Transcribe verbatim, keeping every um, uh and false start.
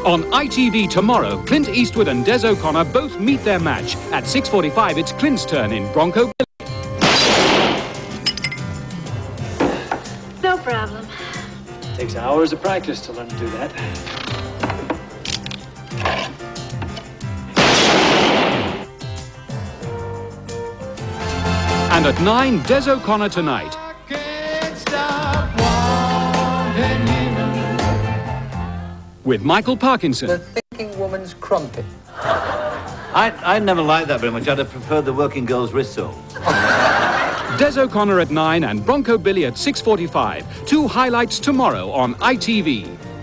On I T V tomorrow, Clint Eastwood and Des O'Connor both meet their match. At six forty-five, it's Clint's turn in Bronco Billy. No problem. Takes hours of practice to learn to do that. And at nine, Des O'Connor tonight. With Michael Parkinson. The thinking woman's crumpet. I, I never liked that very much. I'd have preferred the working girl's rissoles. Des O'Connor at nine and Bronco Billy at six forty-five. Two highlights tomorrow on I T V.